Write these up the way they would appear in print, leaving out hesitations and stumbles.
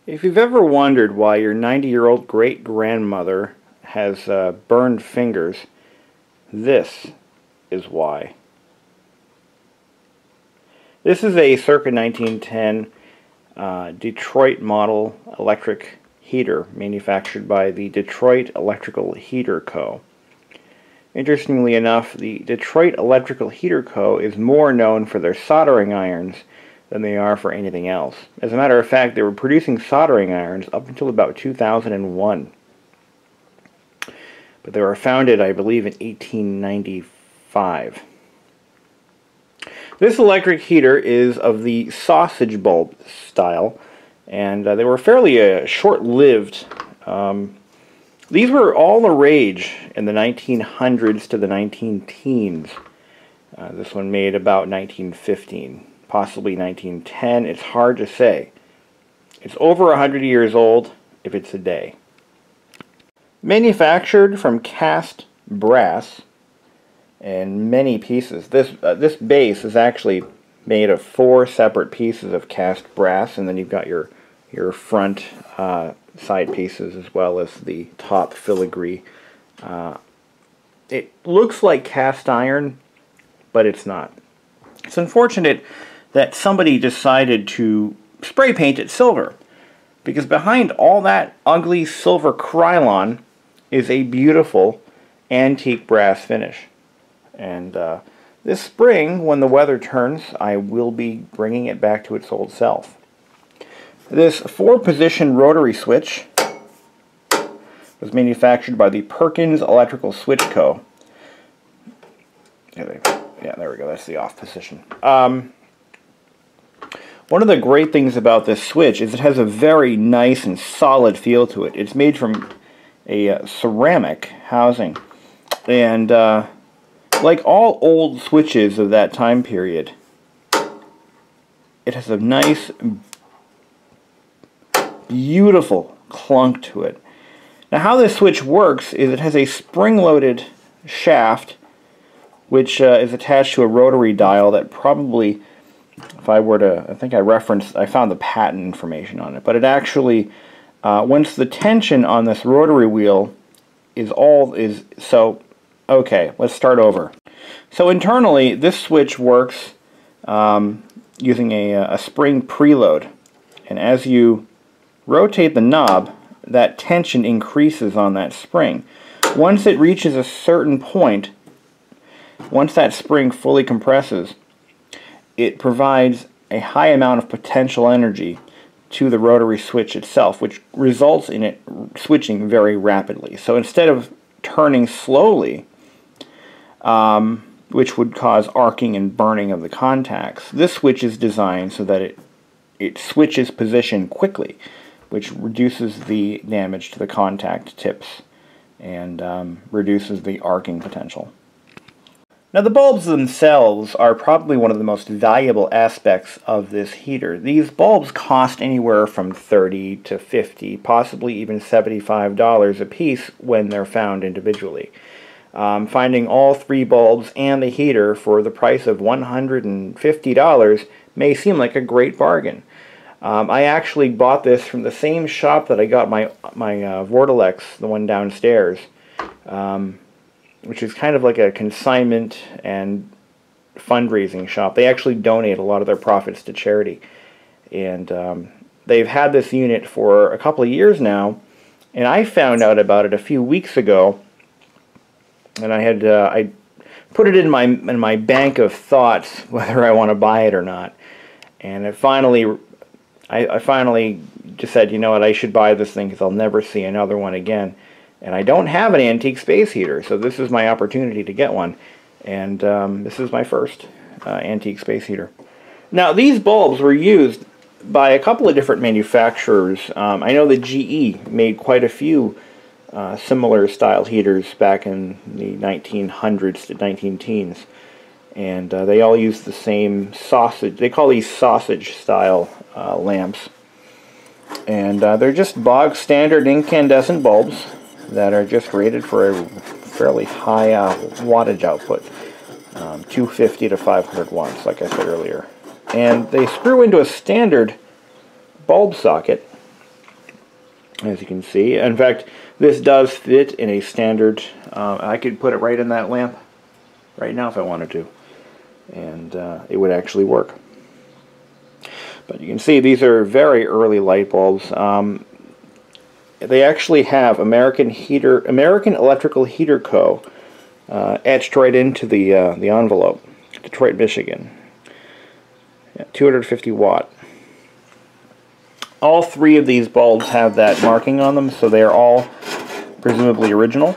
If you've ever wondered why your 90-year-old great-grandmother has burned fingers, this is why. This is a circa 1910 Detroit model electric heater manufactured by the Detroit Electrical Heater Co. Interestingly enough, the Detroit Electrical Heater Co. is more known for their soldering irons than they are for anything else. As a matter of fact, they were producing soldering irons up until about 2001. But they were founded, I believe, in 1895. This electric heater is of the sausage bulb style, and they were fairly short-lived. These were all the rage in the 1900s to the 19-teens. This one made about 1915, possibly 1910. It's hard to say. It's over 100 years old if it's a day. Manufactured from cast brass in many pieces. This base is actually made of 4 separate pieces of cast brass, and then you've got your front side pieces as well as the top filigree. It looks like cast iron, but it's not. It's unfortunate that somebody decided to spray paint it silver, because behind all that ugly silver Krylon is a beautiful antique brass finish. And this spring, when the weather turns, I will be bringing it back to its old self. This 4-position rotary switch was manufactured by the Perkins Electrical Switch Co. Yeah, there we go. That's the off position. One of the great things about this switch is it has a very nice and solid feel to it. It's made from a ceramic housing, and like all old switches of that time period, it has a nice, beautiful clunk to it. Now, how this switch works is it has a spring-loaded shaft which is attached to a rotary dial that probably, if I were to, I think I found the patent information on it, but it actually, once the tension on this rotary wheel okay, let's start over. So internally, this switch works using a spring preload, and as you rotate the knob, that tension increases on that spring. Once it reaches a certain point, once that spring fully compresses, it provides a high amount of potential energy to the rotary switch itself, which results in it switching very rapidly. So instead of turning slowly, which would cause arcing and burning of the contacts, this switch is designed so that it switches position quickly, which reduces the damage to the contact tips and reduces the arcing potential. Now, the bulbs themselves are probably one of the most valuable aspects of this heater. These bulbs cost anywhere from $30 to $50, possibly even $75 a piece when they're found individually. Finding all 3 bulbs and the heater for the price of $150 may seem like a great bargain. I actually bought this from the same shop that I got my Vortilex, the one downstairs, which is kind of like a consignment and fundraising shop. They actually donate a lot of their profits to charity. And they've had this unit for a couple of years now, and I found out about it a few weeks ago, and I put it in my bank of thoughts whether I want to buy it or not. And I finally just said, you know what, I should buy this thing because I'll never see another one again. And I don't have an antique space heater, so this is my opportunity to get one. And this is my first antique space heater. Now, these bulbs were used by a couple of different manufacturers. I know that GE made quite a few similar style heaters back in the 1900s to 19-teens. And they all use the same sausage. They call these sausage style lamps. And they're just bog standard incandescent bulbs that are just rated for a fairly high wattage output, 250 to 500 watts, like I said earlier. And they screw into a standard bulb socket as you can see. In fact, this does fit in a standard. I could put it right in that lamp right now if I wanted to, and it would actually work. But you can see these are very early light bulbs. They actually have American Electrical Heater Co. Etched right into the envelope. Detroit, Michigan. Yeah, 250 watt. All three of these bulbs have that marking on them, so they are all presumably original.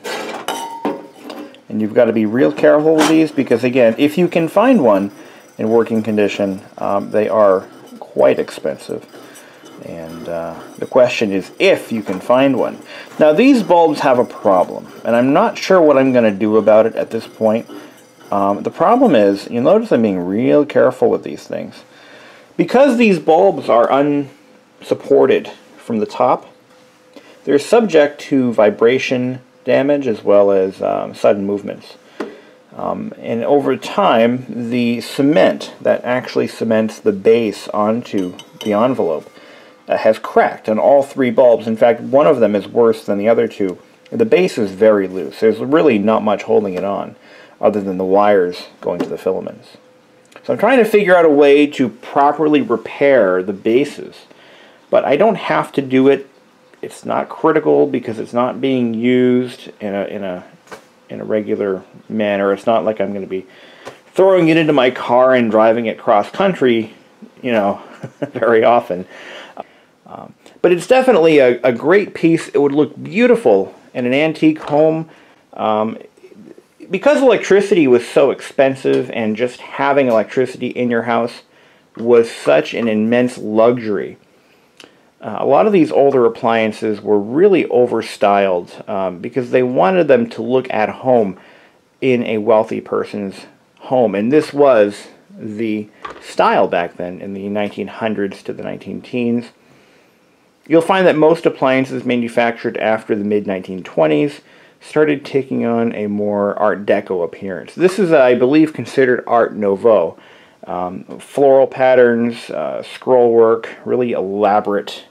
And you've got to be real careful with these because, again, if you can find one in working condition, they are quite expensive. And the question is if you can find one. Now, these bulbs have a problem, and I'm not sure what I'm going to do about it at this point. The problem is, you'll notice I'm being real careful with these things. Because these bulbs are unsupported from the top, they're subject to vibration damage as well as sudden movements. And over time, the cement that actually cements the base onto the envelope has cracked on all three bulbs. In fact, one of them is worse than the other two. The base is very loose. There's really not much holding it on other than the wires going to the filaments. So I'm trying to figure out a way to properly repair the bases, but I don't have to do it. It's not critical because it's not being used in a regular manner. It's not like I'm going to be throwing it into my car and driving it cross country, you know, very often. But it's definitely a great piece. It would look beautiful in an antique home. Because electricity was so expensive and just having electricity in your house was such an immense luxury, a lot of these older appliances were really overstyled because they wanted them to look at home in a wealthy person's home. And this was the style back then in the 1900s to the 19-teens. You'll find that most appliances manufactured after the mid-1920s started taking on a more Art Deco appearance. This is, I believe, considered Art Nouveau. Floral patterns, scroll work, really elaborate,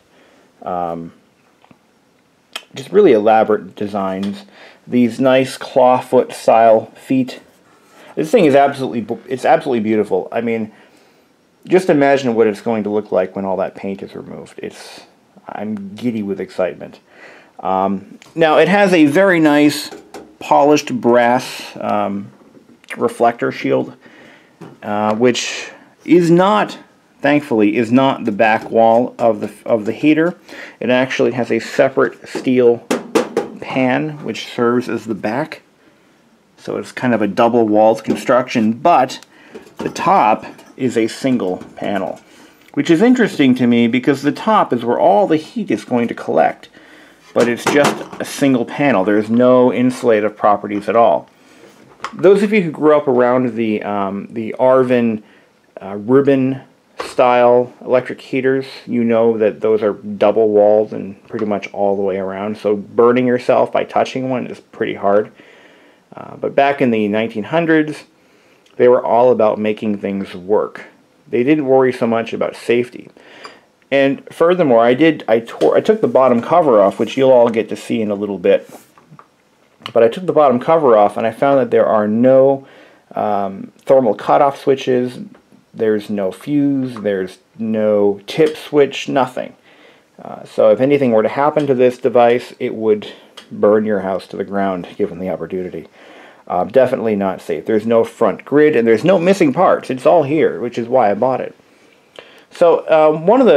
just really elaborate designs. These nice clawfoot style feet. This thing is absolutely beautiful. I mean, just imagine what it's going to look like when all that paint is removed. I'm giddy with excitement. Now, it has a very nice polished brass reflector shield, which is not, thankfully, is not the back wall of the heater. It actually has a separate steel pan, which serves as the back. So it's kind of a double-walled construction, but the top is a single panel, which is interesting to me because the top is where all the heat is going to collect, but it's just a single panel. There's no insulative properties at all. Those of you who grew up around the Arvin ribbon-style electric heaters, you know that those are double-walled and pretty much all the way around, so burning yourself by touching one is pretty hard. But back in the 1900s, they were all about making things work. They didn't worry so much about safety. And furthermore, I took the bottom cover off, which you'll all get to see in a little bit. But I took the bottom cover off, and I found that there are no thermal cutoff switches. There's no fuse. There's no tip switch. Nothing. So if anything were to happen to this device, it would burn your house to the ground, given the opportunity. Definitely not safe. There's no front grid, and there's no missing parts. It's all here, which is why I bought it. So one of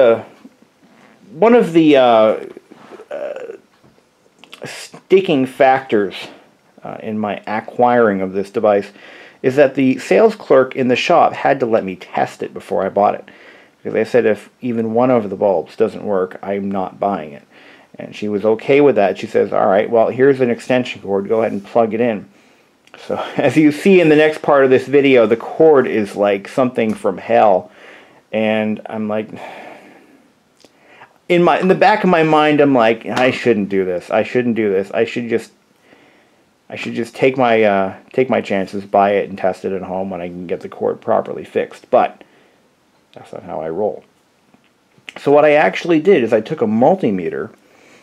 the sticking factors in my acquiring of this device is that the sales clerk in the shop had to let me test it before I bought it. Because they said if even one of the bulbs doesn't work, I'm not buying it. And she was okay with that. She says, all right, well, here's an extension cord. Go ahead and plug it in. So as you see in the next part of this video, the cord is like something from hell. And I'm like, in the back of my mind, I'm like, I shouldn't do this. I shouldn't do this. I should just take my chances, buy it, and test it at home when I can get the cord properly fixed. But that's not how I roll. So what I actually did is I took a multimeter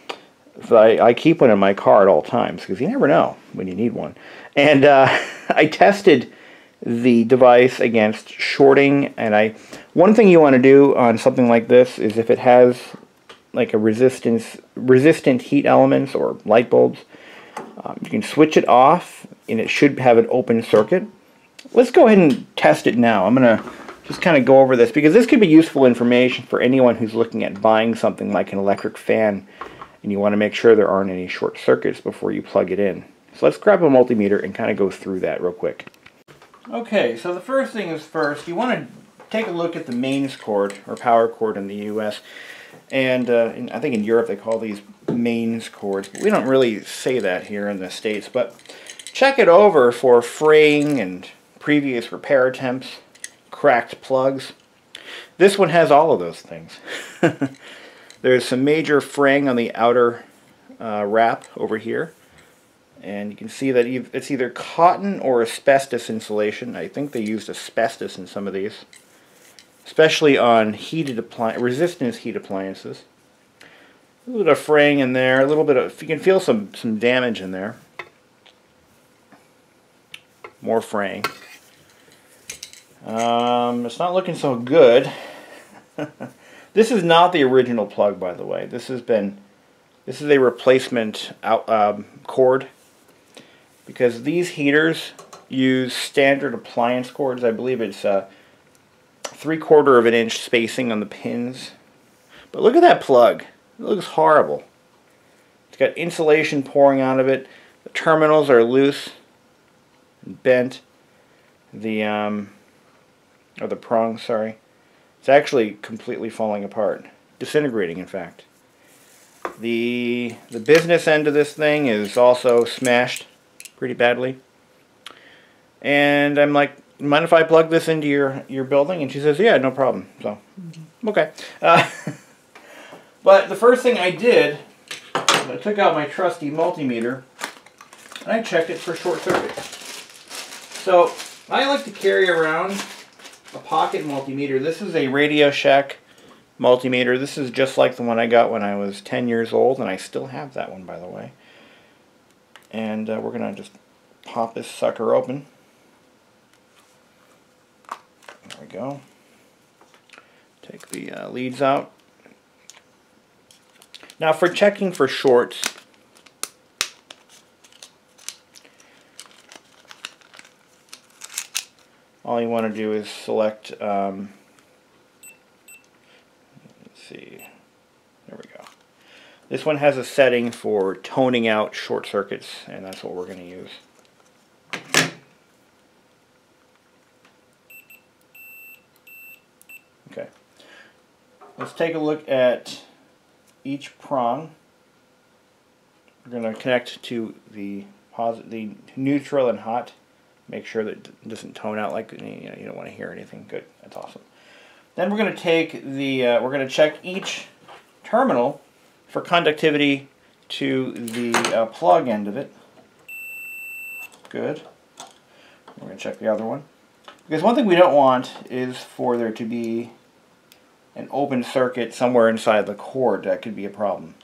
So I keep one in my car at all times because you never know when you need one. And I tested the device against shorting, and one thing you want to do on something like this is if it has like a resistant heat elements or light bulbs, you can switch it off and it should have an open circuit. Let's go ahead and test it now. I'm going to just kind of go over this because this could be useful information for anyone who's looking at buying something like an electric fan and you want to make sure there aren't any short circuits before you plug it in. So let's grab a multimeter and kind of go through that real quick. Okay, so the first thing is first, you want to take a look at the mains cord or power cord in the US. And I think in Europe they call these mains cords. But we don't really say that here in the States. But check it over for fraying and previous repair attempts, cracked plugs. This one has all of those things. There's some major fraying on the outer wrap over here. And you can see that it's either cotton or asbestos insulation. I think they used asbestos in some of these, especially on resistance heat appliances. A little bit of fraying in there, a little bit of, you can feel some damage in there. More fraying. It's not looking so good. This is not the original plug, by the way. This is a replacement cord, because these heaters use standard appliance cords. I believe it's 3/4 of an inch spacing on the pins. But look at that plug. It looks horrible. It's got insulation pouring out of it. The terminals are loose and bent. Or the prongs, sorry. It's actually completely falling apart. Disintegrating, in fact. The business end of this thing is also smashed pretty badly. And I'm like, mind if I plug this into your building? And she says, yeah, no problem. So, okay. But the first thing I did, I took out my trusty multimeter and I checked it for short circuit. So I like to carry around a pocket multimeter. This is a Radio Shack multimeter. This is just like the one I got when I was 10 years old, and I still have that one, by the way. And we're going to just pop this sucker open. There we go. Take the leads out. Now for checking for shorts, all you want to do is select, let's see, there we go. This one has a setting for toning out short circuits, and that's what we're going to use. Okay, let's take a look at each prong. We're going to connect to the neutral and hot. Make sure that it doesn't tone out like, you don't want to hear anything. Good, that's awesome. Then we're going to take we're going to check each terminal for conductivity to the plug end of it. Good. We're going to check the other one. Because one thing we don't want is for there to be an open circuit somewhere inside the cord. That could be a problem.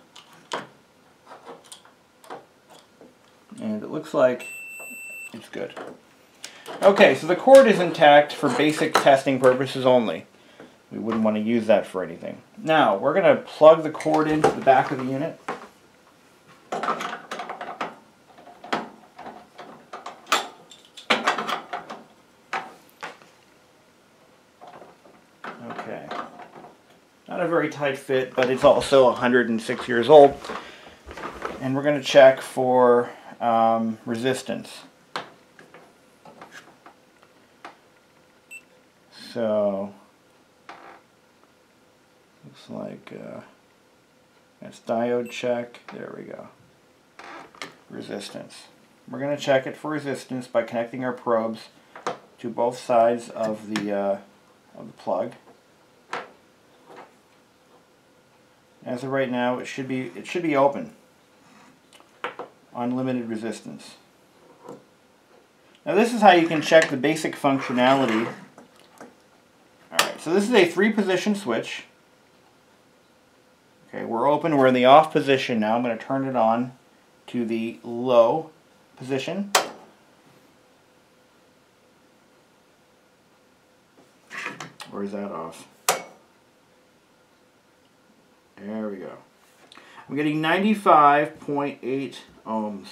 And it looks like it's good. Okay, so the cord is intact for basic testing purposes only. We wouldn't want to use that for anything. Now, we're going to plug the cord into the back of the unit. Okay. Not a very tight fit, but it's also 106 years old. And we're going to check for resistance. So, looks like that's diode check. There we go. Resistance. We're going to check it for resistance by connecting our probes to both sides of the plug. As of right now, it should be open. Unlimited resistance. Now this is how you can check the basic functionality. Alright, so this is a 3-position switch. Okay, we're open. We're in the off position now. I'm going to turn it on to the low position. Or is that off? There we go. I'm getting 95.8 ohms.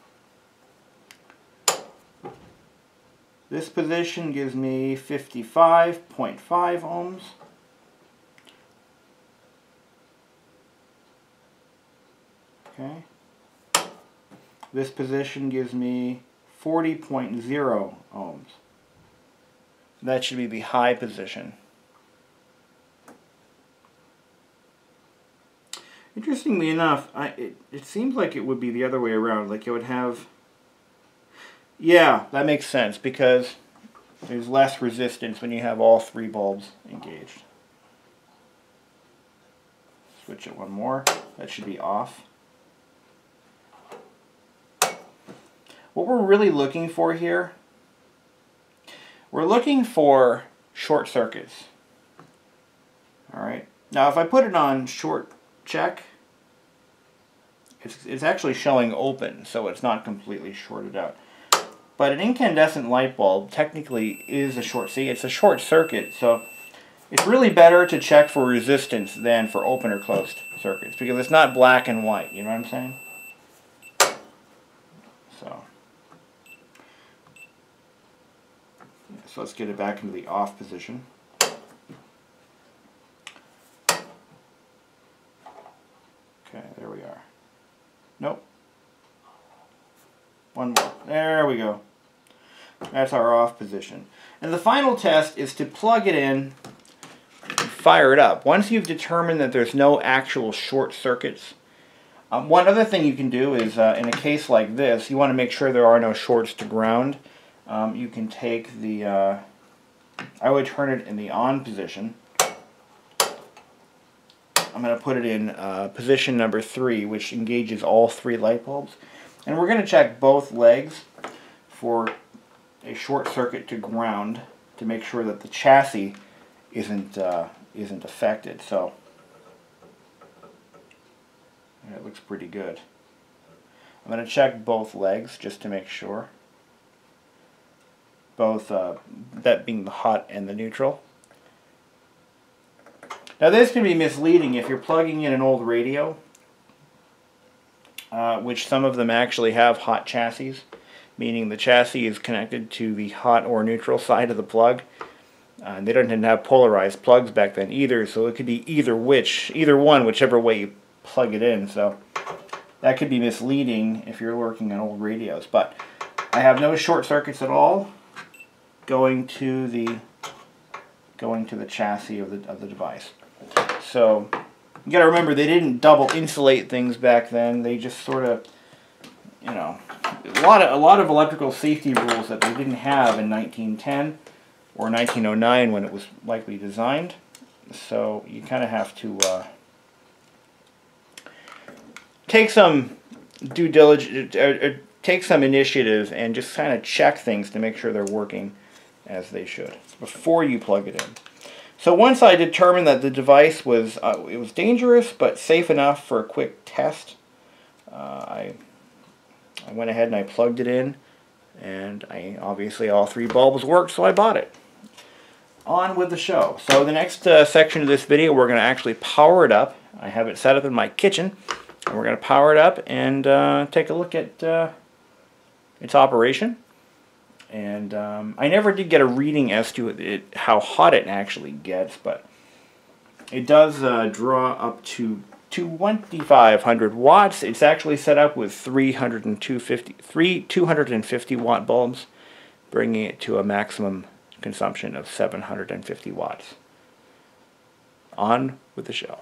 This position gives me 55.5 ohms. Okay. This position gives me 40.0 ohms. That should be the high position. Interestingly enough, it seems like it would be the other way around. Like it would have... Yeah, that makes sense because there's less resistance when you have all three bulbs engaged. Switch it one more. That should be off. What we're really looking for here, we're looking for short circuits. Alright. Now if I put it on short check, it's actually showing open, so it's not completely shorted out. But an incandescent light bulb technically is a short. See, it's a short circuit, so it's really better to check for resistance than for open or closed circuits because it's not black and white. You know what I'm saying? So let's get it back into the off position. Okay, there we are. Nope. One more. There we go. That's our off position. And the final test is to plug it in and fire it up. Once you've determined that there's no actual short circuits, one other thing you can do is, in a case like this, you want to make sure there are no shorts to ground. You can take the, I would turn it in the on position. I'm going to put it in position number 3, which engages all 3 light bulbs. And we're going to check both legs for a short circuit to ground to make sure that the chassis isn't affected. So it looks pretty good. I'm going to check both legs just to make sure. Both, that being the hot and the neutral. Now this can be misleading if you're plugging in an old radio, which some of them actually have hot chassis, meaning the chassis is connected to the hot or neutral side of the plug. They didn't have polarized plugs back then either, so it could be either one, whichever way you plug it in. So that could be misleading if you're working on old radios. But I have no short circuits at all going to the chassis of the device. So you got to remember they didn't double insulate things back then. They just sort of, you know, a lot of electrical safety rules that they didn't have in 1910 or 1909 when it was likely designed. So you kind of have to take some due diligence, take some initiative, and just kind of check things to make sure they're working as they should before you plug it in. So once I determined that the device was it was dangerous but safe enough for a quick test, I went ahead and I plugged it in, and obviously all 3 bulbs worked, so I bought it. On with the show. So the next section of this video, we're going to actually power it up. I have it set up in my kitchen, and we're going to power it up and take a look at its operation. And I never did get a reading as to how hot it actually gets, but it does draw up to 2,500 watts. It's actually set up with 250 watt bulbs, bringing it to a maximum consumption of 750 watts. On with the show.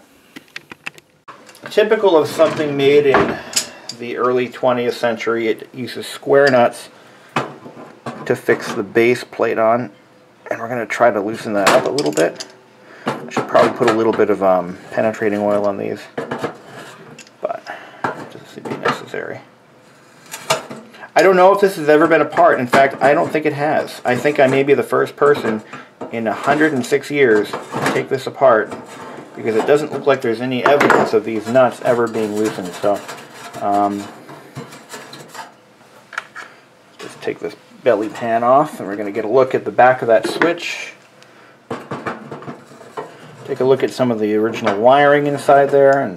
Typical of something made in the early 20th century, it uses square nuts to fix the base plate on, and we're going to try to loosen that up a little bit. I should probably put a little bit of penetrating oil on these, but it doesn't seem to be necessary. I don't know if this has ever been apart. In fact, I don't think it has. I think I may be the first person in 106 years to take this apart because it doesn't look like there's any evidence of these nuts ever being loosened. So just take this belly pan off, and we're going to get a look at the back of that switch. Take a look at some of the original wiring inside there, and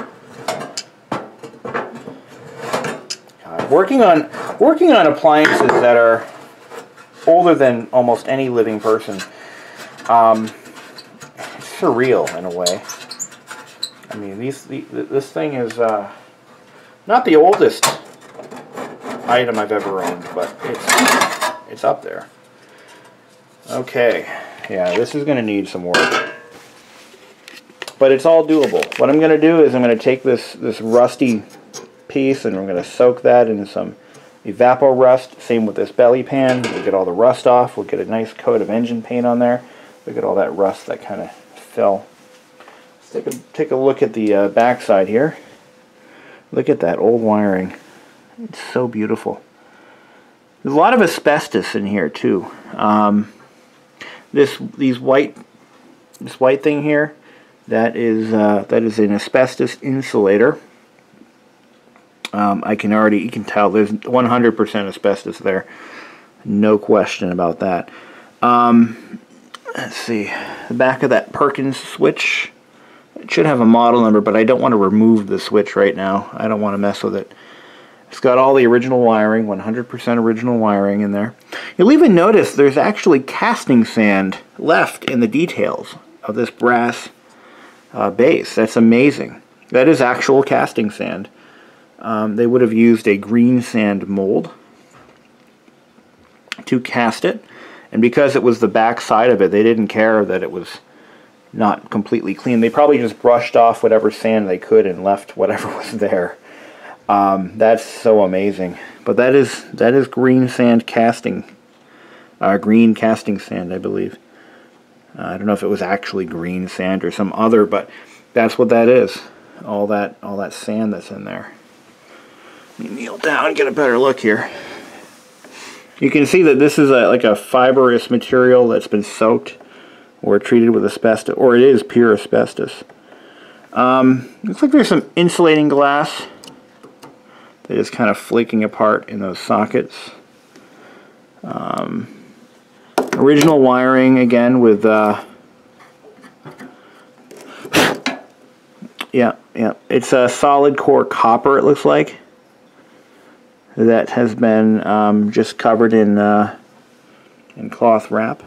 God, working on appliances that are older than almost any living person. It's surreal in a way. I mean, this thing is not the oldest item I've ever owned, but it's up there. Okay, yeah, this is going to need some work, but it's all doable. What I'm going to do is I'm going to take this rusty piece, and I'm going to soak that in some evapor rust. Same with this belly pan. We'll get all the rust off. We'll get a nice coat of engine paint on there. Look at all that rust that kind of fell. Let's take a look at the back side here. Look at that old wiring. It's so beautiful. There's a lot of asbestos in here too. This white thing here, that is an asbestos insulator. You can tell there's 100% asbestos there. No question about that. Let's see, the back of that Perkins switch. It should have a model number, but I don't want to remove the switch right now. I don't want to mess with it. It's got all the original wiring, 100% original wiring in there. You'll even notice there's actually casting sand left in the details of this brass base. That's amazing. That is actual casting sand. They would have used a green sand mold to cast it, and because it was the back side of it, they didn't care that it was not completely clean. They probably just brushed off whatever sand they could and left whatever was there. That's so amazing. But that is green sand casting, green casting sand, I believe. I don't know if it was actually green sand or some other, but that's what that is. All that sand that's in there. Let me kneel down and get a better look here. You can see that this is like a fibrous material that's been soaked or treated with asbestos, or it is pure asbestos. Looks like there's some insulating glass that is kind of flaking apart in those sockets. Original wiring again with yeah, it's a solid core copper, it looks like, that has been just covered in cloth wrap.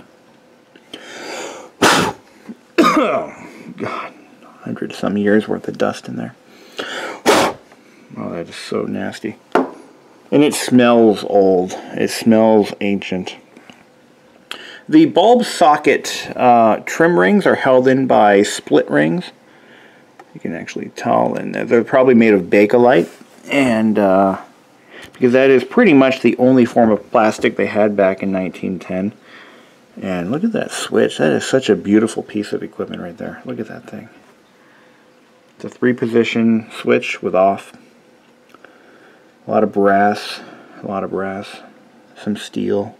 Oh God, 100-some years worth of dust in there. Oh, that is so nasty. And it smells old. It smells ancient. The bulb socket trim rings are held in by split rings. You can actually tell, and they're probably made of Bakelite, and because that is pretty much the only form of plastic they had back in 1910. And look at that switch. That is such a beautiful piece of equipment right there. Look at that thing. It's a 3-position switch with off. A lot of brass. Some steel.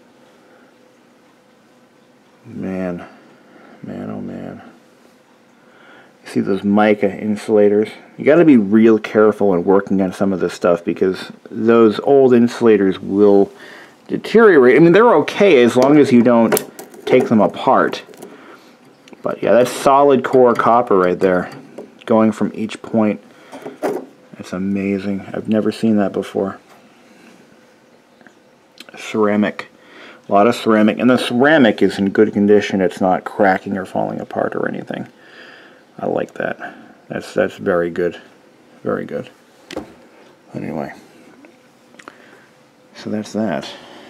Man, oh man. You see those mica insulators? You got to be real careful when working on some of this stuff, because those old insulators will deteriorate. I mean, they're okay as long as you don't take them apart. But yeah, that's solid core copper right there, going from each point. It's amazing. I've never seen that before. Ceramic. A lot of ceramic. And the ceramic is in good condition. It's not cracking or falling apart or anything. I like that. That's very good. Very good. Anyway. So that's that.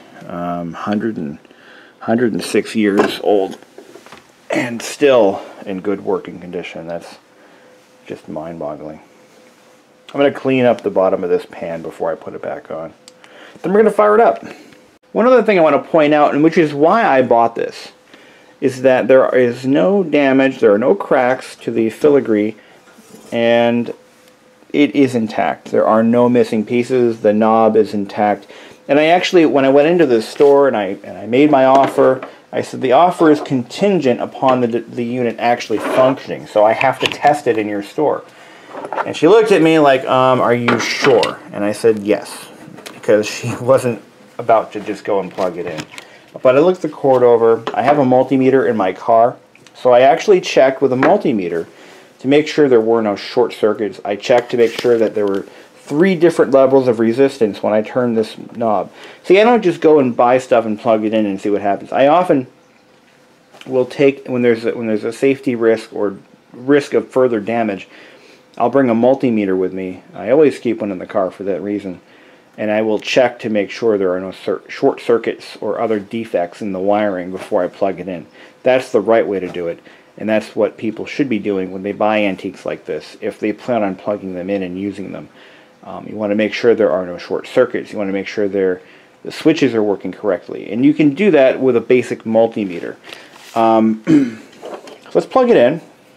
106 years old. And still in good working condition. That's just mind-boggling. I'm going to clean up the bottom of this pan before I put it back on. Then we're going to fire it up. One other thing I want to point out, and which is why I bought this, is that there is no damage, there are no cracks to the filigree, and it is intact. There are no missing pieces. The knob is intact. And I actually, when I went into the store and I made my offer, I said, the offer is contingent upon the unit actually functioning, so I have to test it in your store. And she looked at me like, are you sure? And I said, yes, because she wasn't about to just go and plug it in. But I looked the cord over. I have a multimeter in my car, so I actually checked with a multimeter to make sure there were no short circuits. I checked to make sure that there were 3 different levels of resistance when I turn this knob. See, I don't just go and buy stuff and plug it in and see what happens. I often will take, when there's a safety risk or risk of further damage, I'll bring a multimeter with me. I always keep one in the car for that reason. And I will check to make sure there are no short circuits or other defects in the wiring before I plug it in. That's the right way to do it. And that's what people should be doing when they buy antiques like this, if they plan on plugging them in and using them. You want to make sure there are no short circuits. You want to make sure the switches are working correctly. And you can do that with a basic multimeter. So let's plug it in.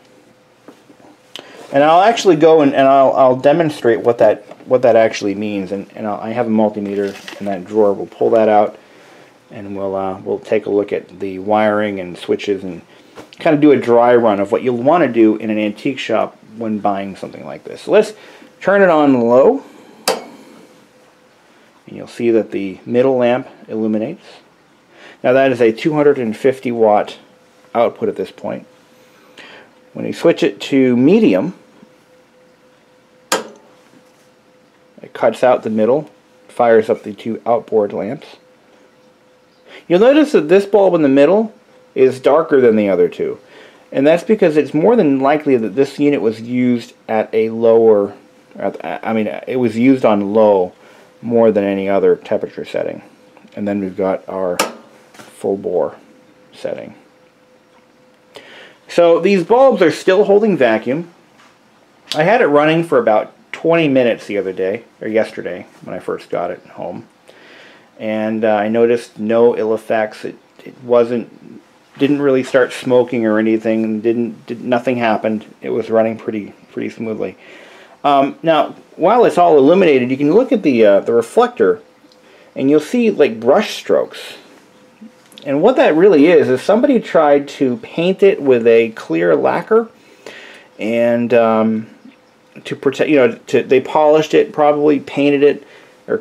And I'll actually go and I'll demonstrate what that actually means. And I have a multimeter in that drawer. We'll pull that out, and we'll take a look at the wiring and switches and kind of do a dry run of what you'll want to do in an antique shop when buying something like this. So let's turn it on low, and you'll see that the middle lamp illuminates. Now that is a 250 watt output at this point. When you switch it to medium, it cuts out the middle, fires up the 2 outboard lamps. You'll notice that this bulb in the middle is darker than the other 2. And that's because it's more than likely that this unit was used at a lower, it was used on low more than any other temperature setting. And then we've got our full bore setting. So these bulbs are still holding vacuum. I had it running for about 20 minutes the other day, or yesterday, when I first got it home. And I noticed no ill effects. It didn't really start smoking or anything. Nothing happened. It was running pretty smoothly. Now, while it's all illuminated, you can look at the reflector, and you'll see like brush strokes. And what that really is somebody tried to paint it with a clear lacquer, and to protect, they polished it, probably painted it, or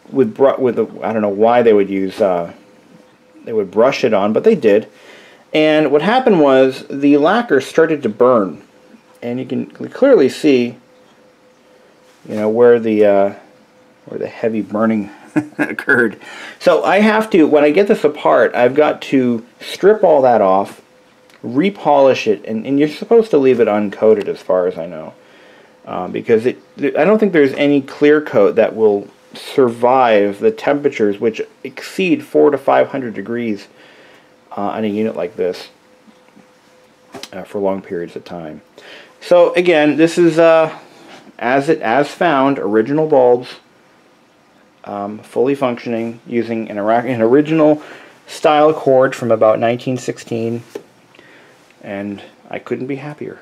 I don't know why they would use they would brush it on, but they did. And what happened was the lacquer started to burn, and you can clearly see, where the heavy burning occurred. So I have to, when I get this apart, I've got to strip all that off, repolish it, and you're supposed to leave it uncoated as far as I know, because I don't think there's any clear coat that will survive the temperatures which exceed 400 to 500 degrees on a unit like this for long periods of time. So again, this is as found, original bulbs, fully functioning, using an original style cord from about 1916, and I couldn't be happier.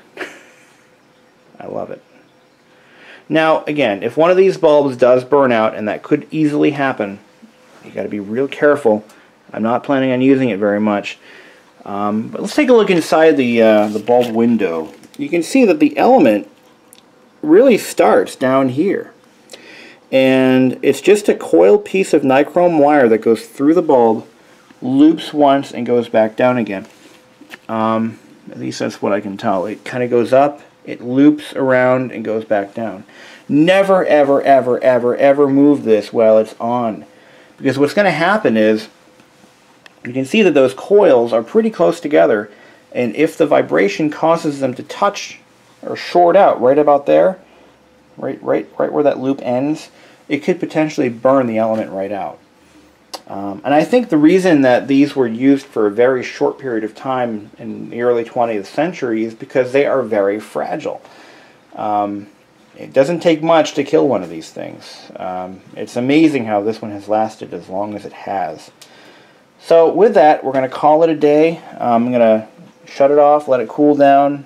I love it. Now again, if one of these bulbs does burn out, and that could easily happen, you got to be real careful. I'm not planning on using it very much, but let's take a look inside the bulb window. You can see that the element really starts down here, and it's just a coiled piece of nichrome wire that goes through the bulb, loops once, and goes back down again. At least that's what I can tell. It kind of goes up, it loops around, and goes back down. Never, ever, ever, ever, ever move this while it's on, because what's going to happen is you can see that those coils are pretty close together, and if the vibration causes them to touch or short out right about there, right where that loop ends, it could potentially burn the element right out. And I think the reason that these were used for a very short period of time in the early 20th century is because they are very fragile. It doesn't take much to kill one of these things. It's amazing how this one has lasted as long as it has. So with that, we're going to call it a day. I'm going to shut it off, let it cool down,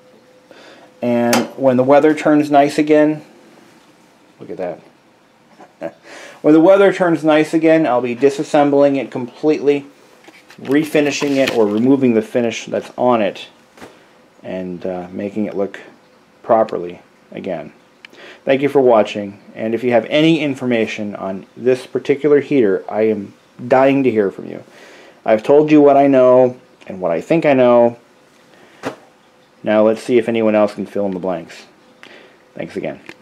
and when the weather turns nice again, look at that. When the weather turns nice again, I'll be disassembling it completely, refinishing it or removing the finish that's on it and making it look properly again. Thank you for watching, and if you have any information on this particular heater, I am dying to hear from you. I've told you what I know and what I think I know. Now let's see if anyone else can fill in the blanks. Thanks again.